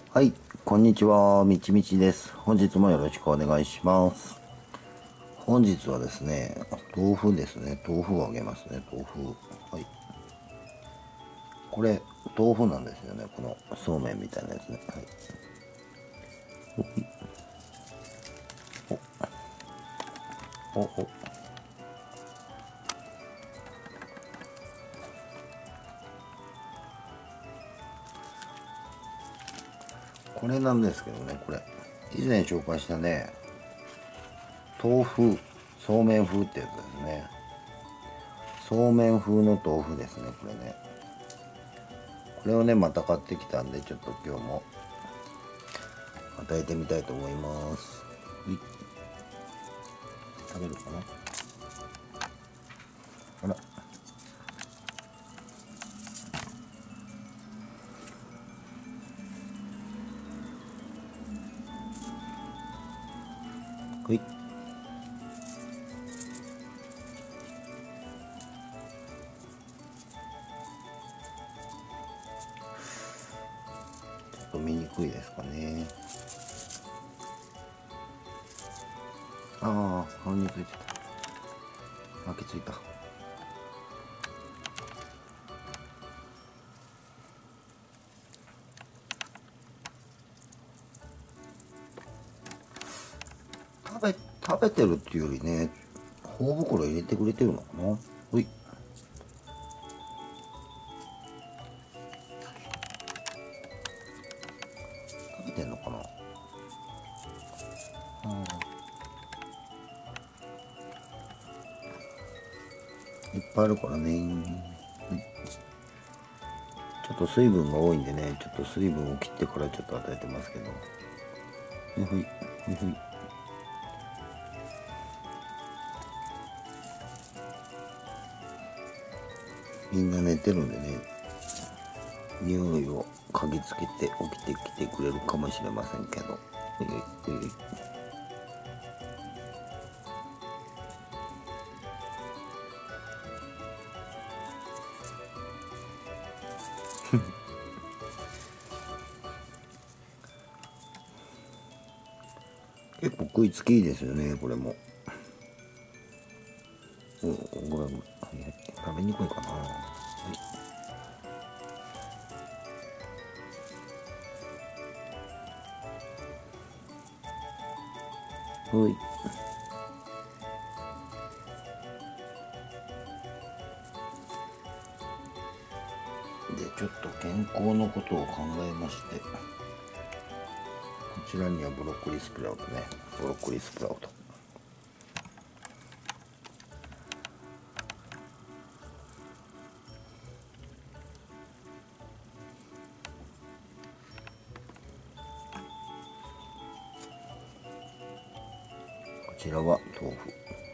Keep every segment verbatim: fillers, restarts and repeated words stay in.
はい、こんにちは、みちみちです。本日もよろしくお願いします。本日はですね、豆腐ですね。豆腐をあげますね、豆腐。はい。これ、豆腐なんですよね。このそうめんみたいなやつね。はい。お、お、お。これなんですけどね、これ。以前紹介したね、豆腐、そうめん風ってやつですね。そうめん風の豆腐ですね、これね。これをね、また買ってきたんで、ちょっと今日も与えてみたいと思います。はい。食べるかな。あら。はい。ちょっと見にくいですかね。ああ、顔についてた。巻きついた。食べ、食べてるっていうよりね、頬袋入れてくれてるのかな。ほい。食べてんのかな。いっぱいあるからね。ちょっと水分が多いんでね、ちょっと水分を切ってからちょっと与えてますけど。ほいほい、ほいほい。みんな寝てるんでね、匂いを嗅ぎつけて起きてきてくれるかもしれませんけど。ほいほい、ほいほい。結構食いつきいいですよね、これも。お、ごめんごめん。はいはい、食べにくいかな。はい。はい。で、ちょっと健康のことを考えまして、こちらにはブロッコリースプラウトね。ブロッコリースプラウト。こちらは豆腐。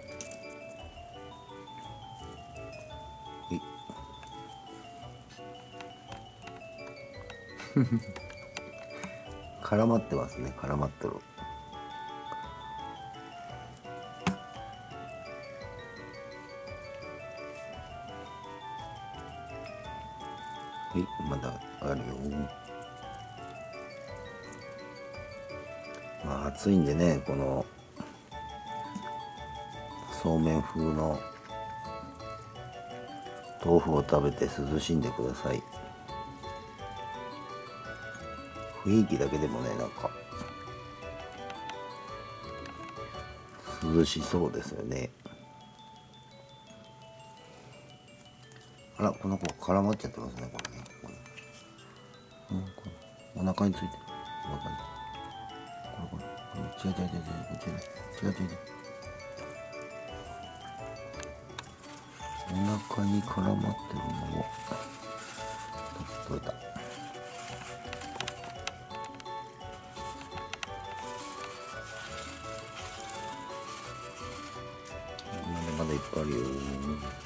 はい。絡まってますね。絡まってる。はい、まだあるよ。まあ暑いんでね、このそうめん風の豆腐を食べて涼しんでください。雰囲気だけでもね、なんか涼しそうですよね。あら、この子絡まっちゃってますね、これね。これ、うん、これお腹についてる。お腹に。これこれ。違う違う違う違う違う違う違う違う。お腹に絡まってるのを取れた。まだまだいっぱいあるよ。